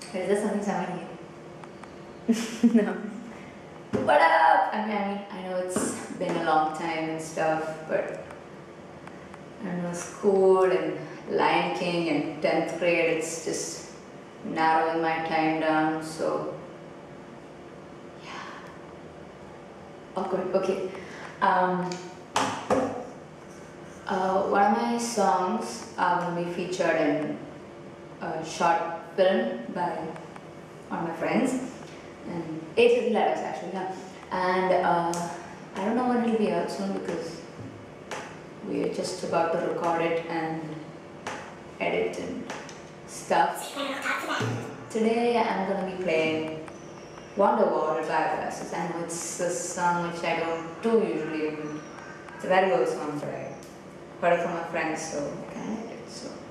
Is there something someone here? No. What up? I know it's been a long time and stuff, but I don't know, school and Lion King and 10th grade, it's just narrowing my time down, so yeah. Awkward, okay. One of my songs will be featured in a short film by one of my friends, and 8 Little Letters actually, yeah. And I don't know when it'll be out soon because we're just about to record it and edit and stuff. Today I'm gonna be playing Wonderwall by Oasis. I know it's a song which I don't do usually, but it's a very old song, but I heard it from my friends, so I kind of like it. So.